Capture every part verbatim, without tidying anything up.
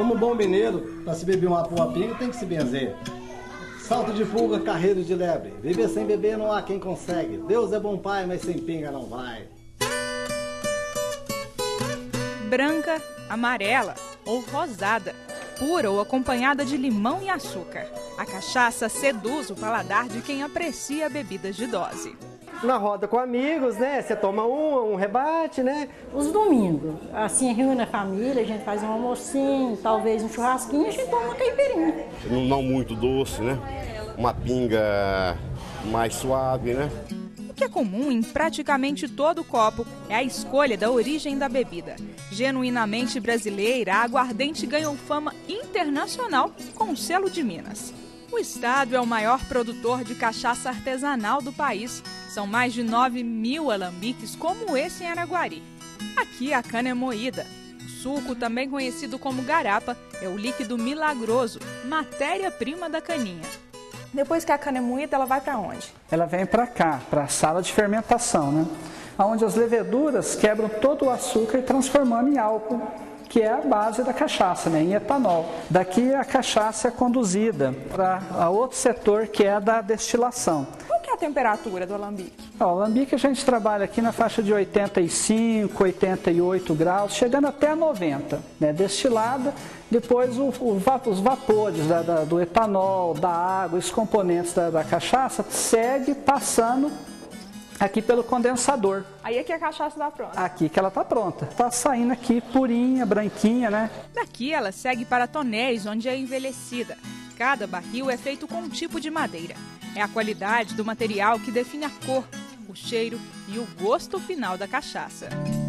Como um bom mineiro, para se beber uma boa pinga tem que se benzer. Salto de fuga, carreiro de lebre. Viver sem beber não há quem consegue. Deus é bom pai, mas sem pinga não vai. Branca, amarela ou rosada, pura ou acompanhada de limão e açúcar. A cachaça seduz o paladar de quem aprecia bebidas de dose. Na roda com amigos, né? Você toma um, um rebate, né? Os domingos, assim, reúne a família, a gente faz um almocinho, talvez um churrasquinho, a gente toma uma caipirinha. Não muito doce, né? Uma pinga mais suave, né? O que é comum em praticamente todo copo é a escolha da origem da bebida. Genuinamente brasileira, a aguardente ganhou fama internacional com o selo de Minas. O estado é o maior produtor de cachaça artesanal do país. São mais de nove mil alambiques como esse em Araguari. Aqui a cana é moída. O suco, também conhecido como garapa, é o líquido milagroso, matéria-prima da caninha. Depois que a cana é moída, ela vai para onde? Ela vem para cá, para a sala de fermentação, né? Onde as leveduras quebram todo o açúcar e transformando em álcool, que é a base da cachaça, né? Em etanol. Daqui a cachaça é conduzida para outro setor, que é a da destilação. Qual que é a temperatura do alambique? O alambique a gente trabalha aqui na faixa de oitenta e cinco, oitenta e oito graus, chegando até noventa, né? Destilada, depois o, o, os vapores da, da, do etanol, da água, os componentes da, da cachaça, segue passando aqui pelo condensador. Aí é que a cachaça está pronta. Aqui que ela está pronta. Está saindo aqui purinha, branquinha, né? Daqui ela segue para tonéis, onde é envelhecida. Cada barril é feito com um tipo de madeira. É a qualidade do material que define a cor, o cheiro e o gosto final da cachaça.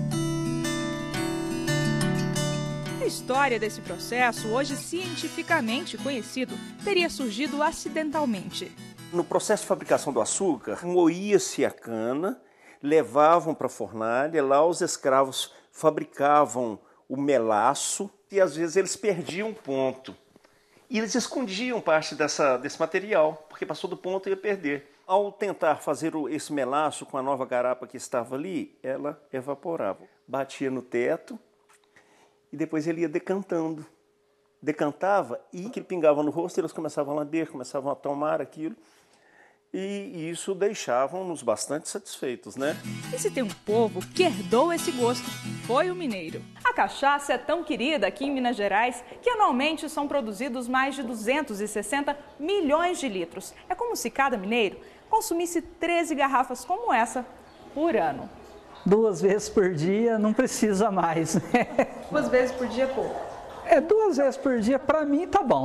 A história desse processo, hoje cientificamente conhecido, teria surgido acidentalmente. No processo de fabricação do açúcar, moía-se a cana, levavam para a fornalha, lá os escravos fabricavam o melaço e às vezes eles perdiam um ponto. E eles escondiam parte dessa, desse material, porque passou do ponto e ia perder. Ao tentar fazer esse melaço com a nova garapa que estava ali, ela evaporava. Batia no teto e depois ele ia decantando. Decantava e que pingava no rosto, eles começavam a lamber, começavam a tomar aquilo. E isso deixavam-nos bastante satisfeitos, né? E se tem um povo que herdou esse gosto, foi o mineiro. A cachaça é tão querida aqui em Minas Gerais que anualmente são produzidos mais de duzentos e sessenta milhões de litros. É como se cada mineiro consumisse treze garrafas como essa por ano. Duas vezes por dia não precisa mais, né? Duas vezes por dia é pouco. É, duas vezes por dia para mim tá bom.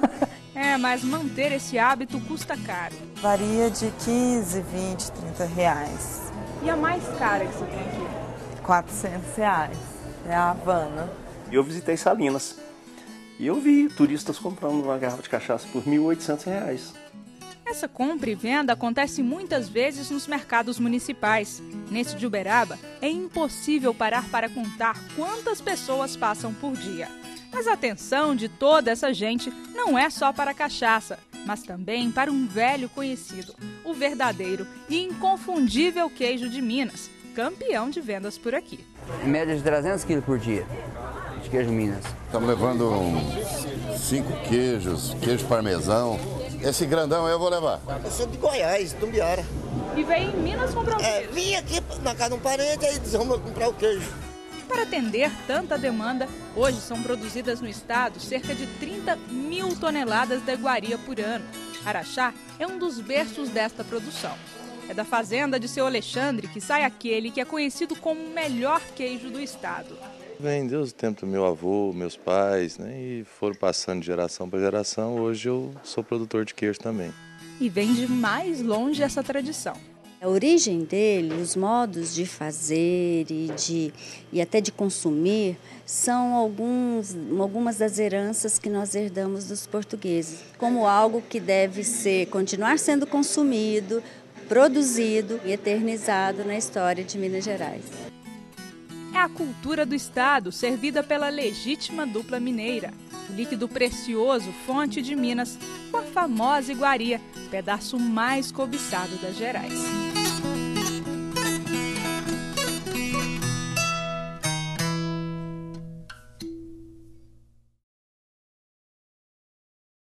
É, mas manter esse hábito custa caro. Varia de quinze, vinte, trinta reais. E a mais cara que você tem aqui? quatrocentos reais. É a Havana. Eu visitei Salinas e eu vi turistas comprando uma garrafa de cachaça por mil e oitocentos reais. Essa compra e venda acontece muitas vezes nos mercados municipais. Nesse de Uberaba, é impossível parar para contar quantas pessoas passam por dia. Mas a atenção de toda essa gente não é só para a cachaça, mas também para um velho conhecido, o verdadeiro e inconfundível queijo de Minas, campeão de vendas por aqui. Em média de trezentos quilos por dia de queijo Minas. Estamos levando uns cinco queijos, queijo parmesão. Esse grandão eu vou levar. Eu sou de Goiás, do Biara. E veio em Minas comprar o é, queijo? Vim aqui na casa de um parente e eles vão comprar o queijo. Para atender tanta demanda, hoje são produzidas no estado cerca de trinta mil toneladas de iguaria por ano. Araxá é um dos berços desta produção. É da fazenda de seu Alexandre que sai aquele que é conhecido como o melhor queijo do estado. Vem desde o tempo do meu avô, meus pais, né, e foram passando de geração para geração. Hoje eu sou produtor de queijo também. E vem de mais longe essa tradição. A origem dele, os modos de fazer e, de, e até de consumir, são alguns, algumas das heranças que nós herdamos dos portugueses, como algo que deve ser, continuar sendo consumido, produzido e eternizado na história de Minas Gerais. É a cultura do estado, servida pela legítima dupla mineira. O líquido precioso, fonte de Minas, com a famosa iguaria, pedaço mais cobiçado das Gerais.